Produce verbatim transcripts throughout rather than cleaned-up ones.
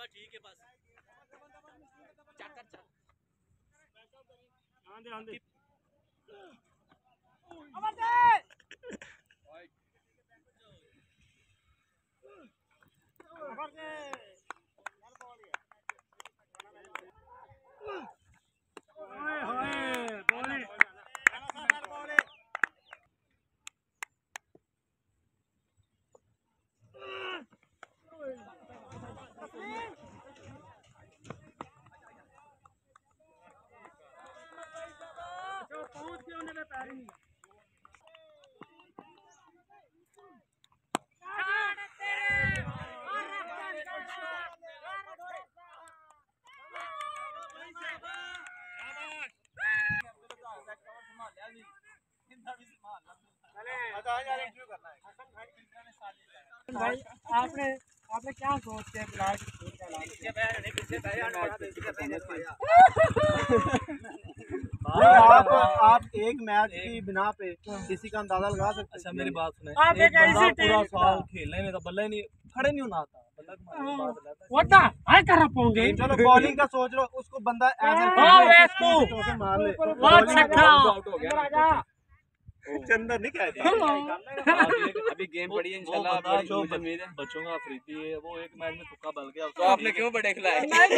बस ठीक है बस चेक कर चल आंदे आंदे अमर दे अमर दे यार बॉल है ओए होए बॉल है यार बॉल है पहुंच के होने में पैर नहीं भाई आपने आपने क्या सोच के बिलाल आप आप एक मैच की बिना पे किसी का अंदाजा लगा सकते हैं। अच्छा मेरी बात सुने, आप एक बंदा पूरा साल खेलने में तो बल्ले नहीं खड़े नहीं होना आता वड्डा हाय कर पाऊंगे। चलो बॉलिंग का सोच लो, उसको बंदा ऐसे मार ले बहुत छक्का आउट हो गया। चंदन नहीं कह दिया अभी गेम पड़ी है इंशाल्लाह। बड़ी जो उम्मीद है बच्चों का अफरीदी है वो एक मैच में तुक्का बल गया, तो आपने क्यों बड़े खिलाए?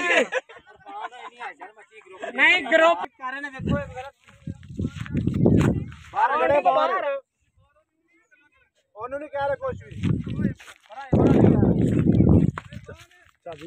नहीं ग्रुप कारण है देखो बाहर खड़े बाहर उन्होंने क्या रहा कुछ भी चाबी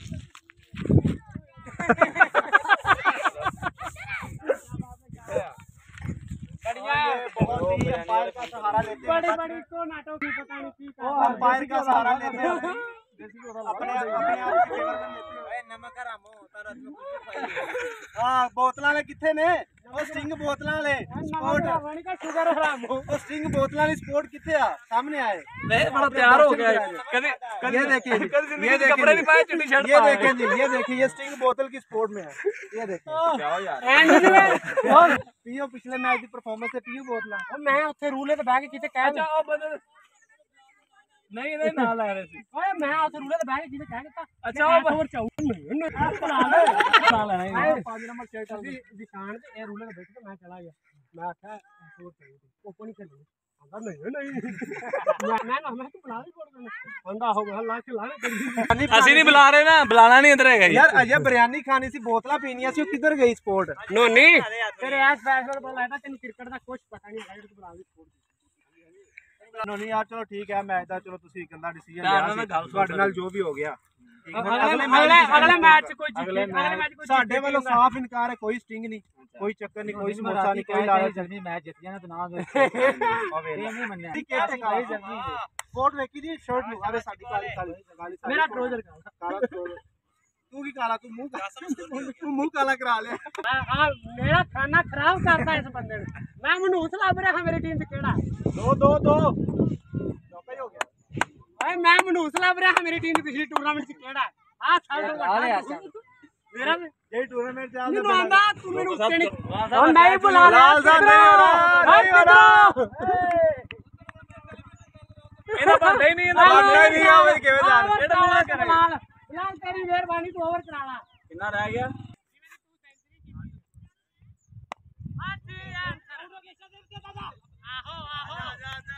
बहुत ही अंपायर का सहारा लेते हैं। बड़ी बड़ी को नाटक की पता नहीं की वो अंपायर का सहारा लेते हैं अपने अपने आप की फेवर में लेते हैं। नमक हराम होता रात में कुछ खाइए। हां बोतलां ले किथे ने ਉਹ ਸਟਿੰਗ ਬੋਤਲਾਂ ਵਾਲੇ ਸਪੋਰਟ वाणी का शुगर हराम हो ਉਹ ਸਟਿੰग ਬੋਤਲਾਂ ਵਾਲੀ ਸਪੋर्ट किथे आ सामने आए नहीं बड़ा तैयार हो गया है। कभी ये देखिए ये कपड़े नहीं पाए चिट्टी शर्ट ये देखिए जी ये देखिए ये स्टिंग बोतल की स्पोर्ट में है। ये देखिए क्या यार पियो पिछले मैच की परफॉर्मेंस है पियो बोतला मैं ਉੱਥੇ ਰੂਲੇ ਤੇ ਬਹਿ ਕੇ ਕਿਤੇ ਕਹਿ अच्छा ओ बदल नहीं नहीं ना ला रहे थे ਓਏ ਮੈਂ ਉੱਥੇ ਰੂਲੇ ਤੇ ਬਹਿ ਕੇ ਕਿਤੇ ਕਹਿ ਦਿੱਤਾ अच्छा ओ ਹੋਰ ਚਾਉ ਨਹੀਂ ਬਣਾ ਲੈ बना लेना ही ਆਏ ਪੰਜ ਨੰਬਰ ਸ਼ਰਟ ਦੀ ਦੁਕਾਨ ਤੇ ਇਹ ਰੂਲੇ ਤੇ ਬੈਠ ਕੇ ਮੈਂ ਚਲਾ ਗਿਆ ਮੈਂ ਆਖਿਆ ਹੋਰ ਚਾਹੀਦੀ ਓਪਨ ਹੀ ਚੱਲੀ ਆਂਦਾ ਨਹੀਂ ਨਹੀਂ ਮੈਂ ਨਾ ਮੈਂ ਤੂੰ ਬਣਾ ਲਈ ਬੋਲ ਆਂਦਾ ਹੋ ਗਿਆ ਲਾ ਕੇ ਲਾ ਅਸੀਂ ਨਹੀਂ ਬੁਲਾ ਰਹੇ ਨਾ, ਬੁਲਾਣਾ ਨਹੀਂ ਅੰਦਰ ਹੈਗਾ यार अजय बिरयानी खानी सी बोतला पीनी सी किधर गई स्पोर्ट ਨੋਨੀ ਤੇਰੇ ਐਸ ਫੈਸਲੇ ਬੋਲ ਆਇਆ ਤੈਨੂੰ ਕ੍ਰਿਕਟ ਦਾ ਕੁਝ ਪਤਾ ਨਹੀਂ ਹੈਗਾ ਤੂੰ ਬੁਲਾ ਲਈ ਸਪੋਰਟ नोनी यार चलो ठीक है मैच दा चलो तुसी गंदा डिसीजन लिया ਤੁਹਾਡੇ ਨਾਲ ਜੋ ਵੀ ਹੋ ਗਿਆ ਅਗਲੇ ਅਗਲੇ ਮੈਚ ਚ ਕੋਈ ਅਗਲੇ ਮੈਚ ਕੋਈ ਸਾਡੇ ਵੱਲੋਂ ਸਾਫ਼ ਇਨਕਾਰ ਹੈ, ਕੋਈ ਸਟਿੰਗ ਨਹੀਂ ਕੋਈ ਚੱਕਰ ਨਹੀਂ ਕੋਈ ਸਮੋਸਾ ਨਹੀਂ ਕੋਈ ਲਾਇਆ ਜਲਦੀ ਮੈਚ ਜਿੱਤ ਜਾਣਾ ਤੇ ਨਾ ਹੋਵੇ ਇਹ ਨਹੀਂ ਮੰਨਿਆ ਟਿਕਟ ਕਾਲੀ ਜਲਦੀ ਸਪੋਰਟ ਵੇਖੀ ਦੀ ਸ਼ਰਟ ਨੂੰ ਆਵੇ ਸਾਡੀ ਕਾਲੀ ਕਾਲੀ ਕਾਲੀ ਮੇਰਾ ਟਰੋਜ਼ਰ ਕਾਲਾ ਟਰੋਜ਼ਰ ਤੂੰ ਕੀ ਕਾਲਾ ਤੂੰ ਮੂੰਹ ਤੂੰ ਮੂੰਹ ਕਾਲਾ ਕਰਾ ਲਿਆ ਆ ਮੇਰਾ ਖਾਣਾ ਖਰਾਬ ਕਰਦਾ ਇਸ ਬੰਦੇ ਨੇ ਮੈਂ ਮਨੂਸ ਲੱਭ ਰਿਹਾ ਮੇਰੀ ਟੀਮ ਚ ਕਿਹੜਾ ਦੋ ਦੋ ਦੋ ਚੌਕਾ ਹੀ ਹੋ ਗਿਆ ਓਏ ਮੈਂ ਮਨੂਸ ਲੱਭ ਰਿਹਾ ਮੇਰੀ ਟੀਮ ਦੀ ਪਿਛਲੀ ਟੂਰਨਾਮੈਂਟ ਚ ਕਿਹੜਾ ਆ ਸਾਲ ਤੋਂ ਵੱਡਾ ਮੇਰਾ ਜੇ ਟੂਰਨਾਮੈਂਟ ਚ ਮੈਨੂੰ ਆਂਦਾ ਤੂੰ ਮੈਨੂੰ ਉੱਤੇ ਨਹੀਂ ਹੁਣ ਨਹੀਂ ਬੁਲਾ ਲਾਲ ਸਾਹਿਬ ਨਹੀਂ ਹੋ ਰਹਾ ਨਹੀਂ ਹੋ ਰਹਾ ਇਹਦਾ ਬੰਦਾ ਹੀ ਨਹੀਂ ਇਹਦਾ ਬੰਦਾ ਹੀ ਨਹੀਂ ਆਵੇ ਕਿਵੇਂ ਜਾਣ ਇਹਦਾ ਬੁਲਾ ਕਰੇ ਲਾਲ ਤੇਰੀ ਮਿਹਰਬਾਨੀ ਤੂੰ ਓਵਰ ਕਰਾ ਲਾ ਕਿੰਨਾ ਰਹਿ ਗਿਆ ਆਹੋ ਆਹੋ ਜਾ ਜਾ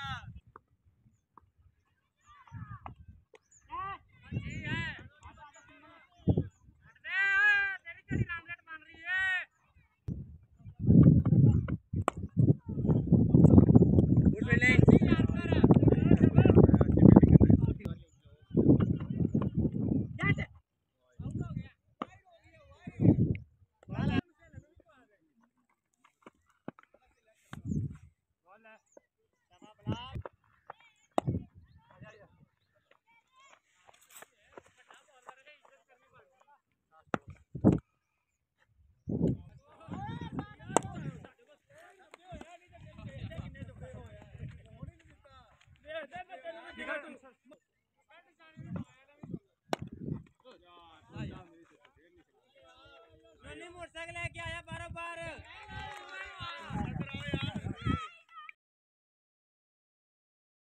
Diga tu